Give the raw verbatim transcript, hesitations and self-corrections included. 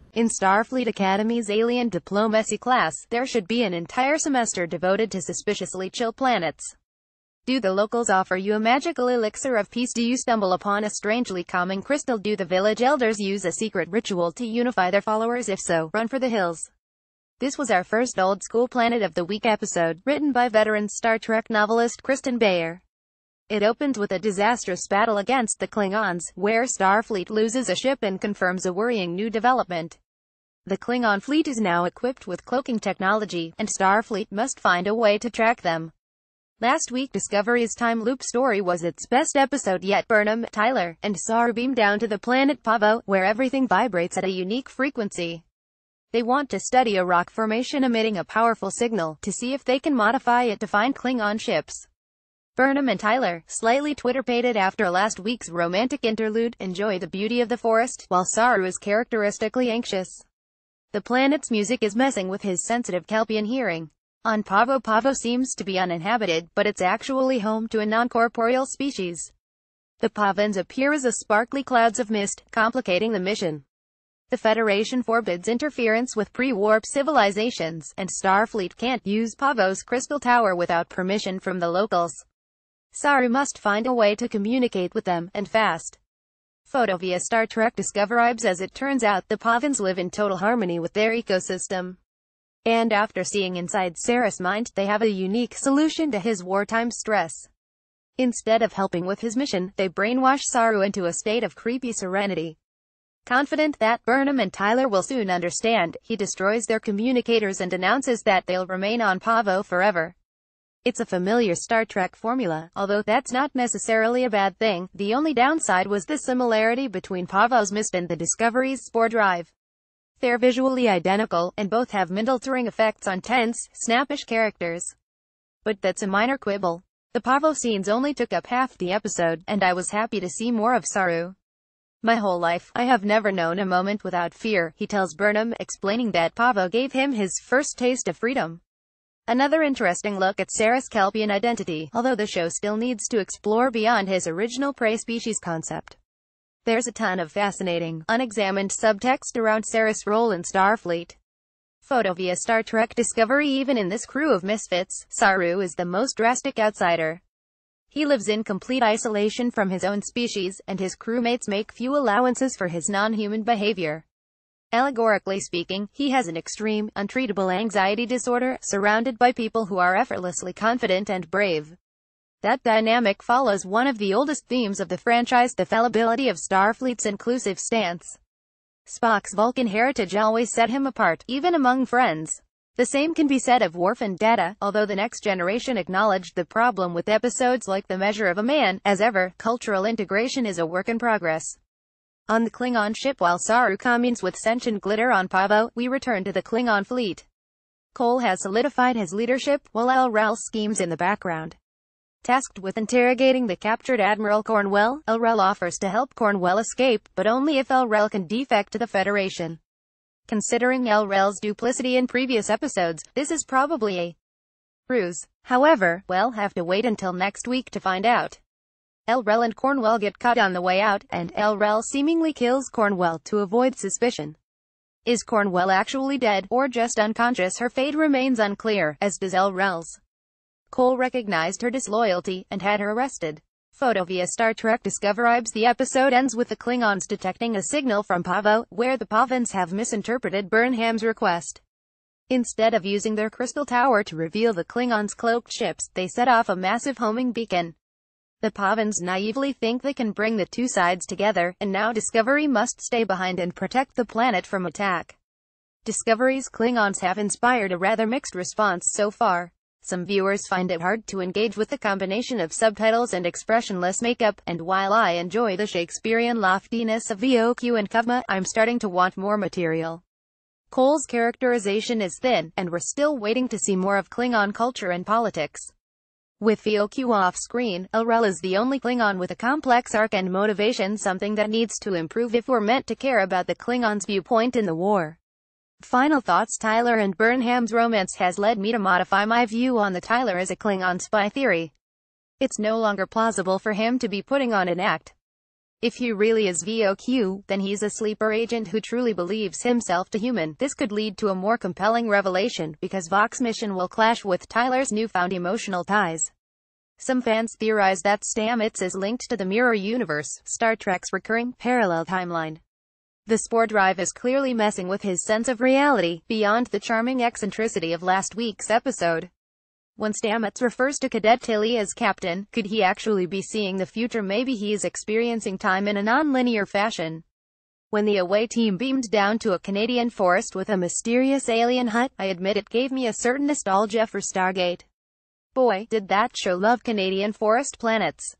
In Starfleet Academy's alien diplomacy class, there should be an entire semester devoted to suspiciously chill planets. Do the locals offer you a magical elixir of peace? Do you stumble upon a strangely calming crystal? Do the village elders use a secret ritual to unify their followers? If so, run for the hills. This was our first Old School Planet of the Week episode, written by veteran Star Trek novelist Kristen Beyer. It opens with a disastrous battle against the Klingons, where Starfleet loses a ship and confirms a worrying new development. The Klingon fleet is now equipped with cloaking technology, and Starfleet must find a way to track them. Last week Discovery's time loop story was its best episode yet. Burnham, Tyler, and Saru beam down to the planet Pavo, where everything vibrates at a unique frequency. They want to study a rock formation emitting a powerful signal, to see if they can modify it to find Klingon ships. Burnham and Tyler, slightly Twitter-pated after last week's romantic interlude, enjoy the beauty of the forest, while Saru is characteristically anxious. The planet's music is messing with his sensitive Kelpian hearing. On Pavo, Pavo seems to be uninhabited, but it's actually home to a non-corporeal species. The Pavans appear as a sparkly clouds of mist, complicating the mission. The Federation forbids interference with pre-warp civilizations, and Starfleet can't use Pavo's crystal tower without permission from the locals. Saru must find a way to communicate with them, and fast. Photo via Star Trek Discovery. As it turns out, the Pavans live in total harmony with their ecosystem. And after seeing inside Sarah's mind, they have a unique solution to his wartime stress. Instead of helping with his mission, they brainwash Saru into a state of creepy serenity. Confident that Burnham and Tyler will soon understand, he destroys their communicators and announces that they'll remain on Pavo forever. It's a familiar Star Trek formula, although that's not necessarily a bad thing. The only downside was the similarity between Pavo's mist and the Discovery's spore drive. They're visually identical, and both have mildering effects on tense, snappish characters. But that's a minor quibble. The Pavo scenes only took up half the episode, and I was happy to see more of Saru. My whole life, I have never known a moment without fear, he tells Burnham, explaining that Pavo gave him his first taste of freedom. Another interesting look at Sarah's Kelpian identity, although the show still needs to explore beyond his original prey species concept. There's a ton of fascinating, unexamined subtext around Sarah's role in Starfleet. Photo via Star Trek Discovery. Even in this crew of misfits, Saru is the most drastic outsider. He lives in complete isolation from his own species, and his crewmates make few allowances for his non-human behavior. Allegorically speaking, he has an extreme, untreatable anxiety disorder, surrounded by people who are effortlessly confident and brave. That dynamic follows one of the oldest themes of the franchise, the fallibility of Starfleet's inclusive stance. Spock's Vulcan heritage always set him apart, even among friends. The same can be said of Worf and Data, although the Next Generation acknowledged the problem with episodes like The Measure of a Man. As ever, cultural integration is a work in progress. On the Klingon ship, while Saru communes with sentient glitter on Pavo, we return to the Klingon fleet. Cole has solidified his leadership, while El-Rel schemes in the background. Tasked with interrogating the captured Admiral Cornwell, El-Rel offers to help Cornwell escape, but only if El-Rel can defect to the Federation. Considering El-Rel's duplicity in previous episodes, this is probably a ruse. However, we'll have to wait until next week to find out. El-Rel and Cornwell get caught on the way out, and El-Rel seemingly kills Cornwell to avoid suspicion. Is Cornwell actually dead, or just unconscious? Her fate remains unclear, as does El-Rel's. Cole recognized her disloyalty, and had her arrested. Photo via Star Trek Discovery. The episode ends with the Klingons detecting a signal from Pavo, where the Pavans have misinterpreted Burnham's request. Instead of using their crystal tower to reveal the Klingons' cloaked ships, they set off a massive homing beacon. The Pavans naively think they can bring the two sides together, and now Discovery must stay behind and protect the planet from attack. Discovery's Klingons have inspired a rather mixed response so far. Some viewers find it hard to engage with the combination of subtitles and expressionless makeup, and while I enjoy the Shakespearean loftiness of V O Q and Kuvma, I'm starting to want more material. Cole's characterization is thin, and we're still waiting to see more of Klingon culture and politics. With V O Q off-screen, El-Rel is the only Klingon with a complex arc and motivation, something that needs to improve if we're meant to care about the Klingons' viewpoint in the war. Final thoughts. Tyler and Burnham's romance has led me to modify my view on the Tyler as a Klingon spy theory. It's no longer plausible for him to be putting on an act. If he really is V O Q, then he's a sleeper agent who truly believes himself to human. This could lead to a more compelling revelation, because Voq's mission will clash with Tyler's newfound emotional ties. Some fans theorize that Stamets is linked to the Mirror Universe, Star Trek's recurring, parallel timeline. The Spore Drive is clearly messing with his sense of reality, beyond the charming eccentricity of last week's episode. When Stamets refers to Cadet Tilly as Captain, could he actually be seeing the future? Maybe he is experiencing time in a non-linear fashion. When the away team beamed down to a Canadian forest with a mysterious alien hut, I admit it gave me a certain nostalgia for Stargate. Boy, did that show love Canadian forest planets.